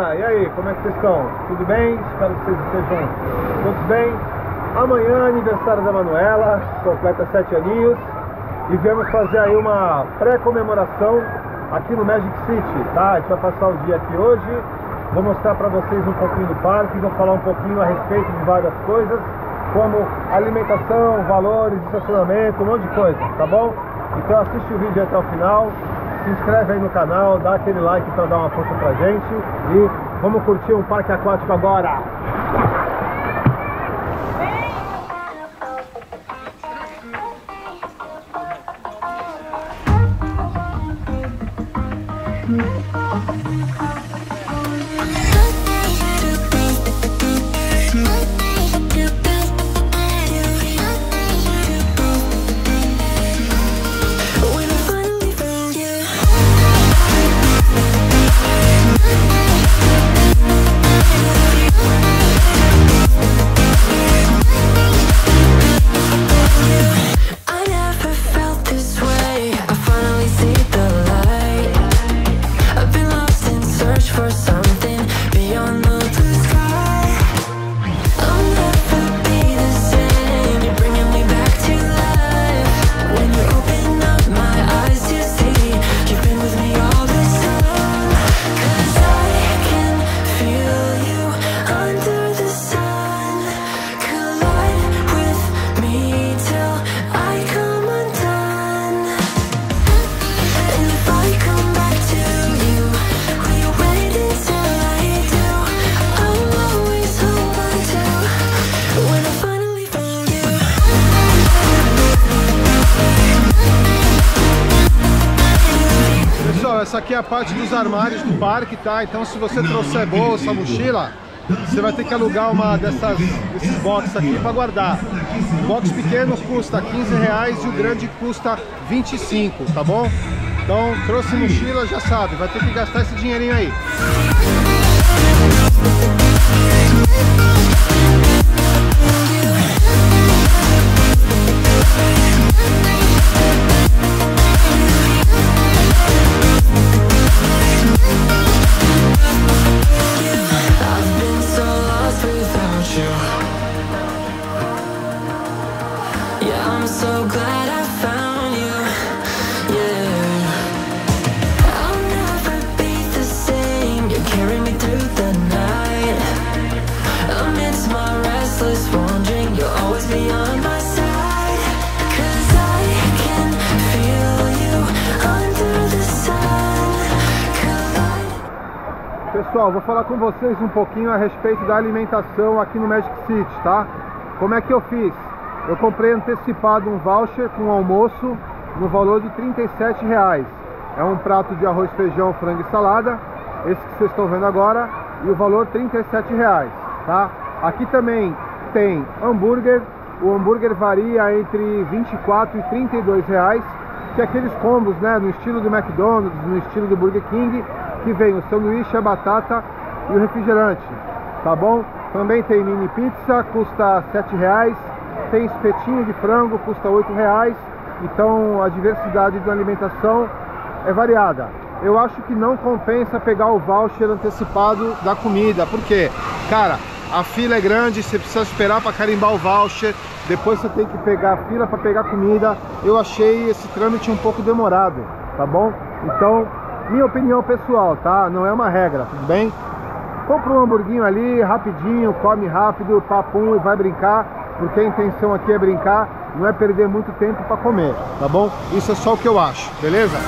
galera, e aí, como é que vocês estão? Tudo bem? Espero que vocês estejam todos bem. Amanhã, aniversário da Manuela, completa 7 aninhos. E viemos fazer aí uma pré-comemoração aqui no Magic City, tá? A gente vai passar o dia aqui hoje. Vou mostrar pra vocês um pouquinho do parque, vou falar um pouquinho a respeito de várias coisas, como alimentação, valores, estacionamento, um monte de coisa, tá bom? Então assiste o vídeo até o final, se inscreve aí no canal, dá aquele like pra dar uma força pra gente e vamos curtir um parque aquático agora! Essa aqui é a parte dos armários do parque, tá? Então se você trouxer bolsa, mochila, você vai ter que alugar uma desses boxes aqui para guardar. O box pequeno custa R$15 e o grande custa 25, tá bom? Então trouxe mochila, já sabe, vai ter que gastar esse dinheirinho aí. Pessoal, vou falar com vocês um pouquinho a respeito da alimentação aqui no Magic City, tá? Como é que eu fiz? Eu comprei antecipado um voucher com almoço no valor de R$37. É um prato de arroz, feijão, frango e salada, esse que vocês estão vendo agora, e o valor R$37, tá? Aqui também tem hambúrguer, o hambúrguer varia entre R$24 e R$32, que é aqueles combos, né, no estilo do McDonald's, no estilo do Burger King, que vem o sanduíche, a batata e o refrigerante, tá bom? Também tem mini pizza, custa R$7, tem espetinho de frango, custa R$8, então a diversidade da alimentação é variada. Eu acho que não compensa pegar o voucher antecipado da comida, porque, cara, a fila é grande, você precisa esperar para carimbar o voucher, depois você tem que pegar a fila para pegar comida. Eu achei esse trâmite um pouco demorado, tá bom? Então, minha opinião pessoal, tá? Não é uma regra, tudo bem? Compra um hamburguinho ali, rapidinho, come rápido, papum e vai brincar, porque a intenção aqui é brincar, não é perder muito tempo para comer, tá bom? Isso é só o que eu acho, beleza?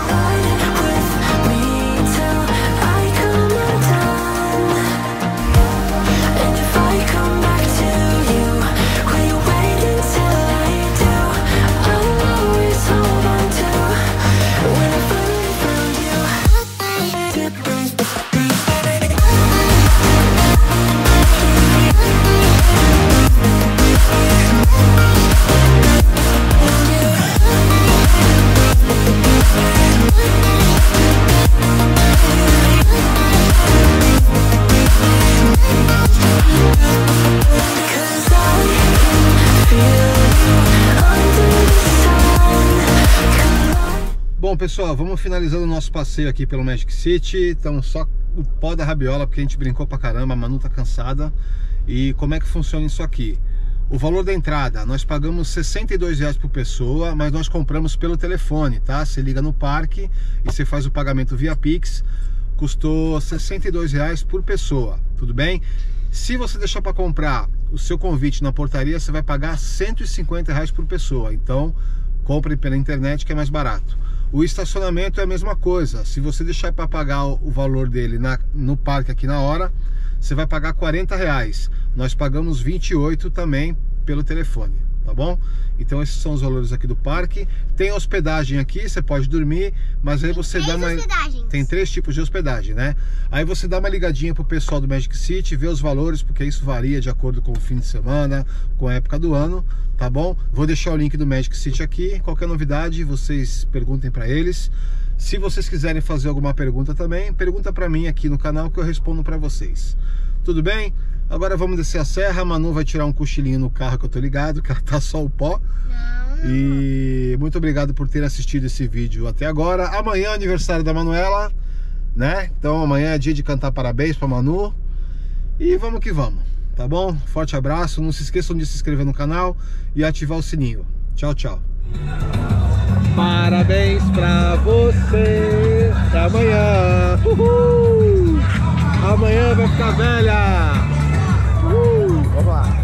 Bom, pessoal, vamos finalizando o nosso passeio aqui pelo Magic City. Estamos só o pó da rabiola, porque a gente brincou pra caramba, a Manu tá cansada. E como é que funciona isso aqui? O valor da entrada, nós pagamos R$62 por pessoa, mas nós compramos pelo telefone, tá? Você liga no parque e você faz o pagamento via Pix. Custou R$62 por pessoa, tudo bem? Se você deixar para comprar o seu convite na portaria, você vai pagar R$150 por pessoa. Então, compre pela internet que é mais barato. O estacionamento é a mesma coisa. Se você deixar para pagar o valor dele no parque aqui na hora, você vai pagar R$40. Nós pagamos 28 também pelo telefone, tá bom? Então esses são os valores aqui do parque. Tem hospedagem aqui, você pode dormir, mas aí você dá uma... Tem 3 tipos de hospedagem, né? Aí você dá uma ligadinha pro pessoal do Magic City, vê os valores, porque isso varia de acordo com o fim de semana, com a época do ano, tá bom? Vou deixar o link do Magic City aqui. Qualquer novidade, vocês perguntem para eles. Se vocês quiserem fazer alguma pergunta também, pergunta para mim aqui no canal que eu respondo para vocês. Tudo bem? Agora vamos descer a serra. A Manu vai tirar um cochilinho no carro, que eu tô ligado, que ela tá só o pó. Não. E muito obrigado por ter assistido esse vídeo até agora. Amanhã é aniversário da Manuela, né? Então amanhã é dia de cantar parabéns pra Manu. E vamos que vamos, tá bom? Forte abraço. Não se esqueçam de se inscrever no canal e ativar o sininho. Tchau, tchau. Parabéns pra você amanhã. Uhul! Amanhã vai ficar velha. Vamos lá.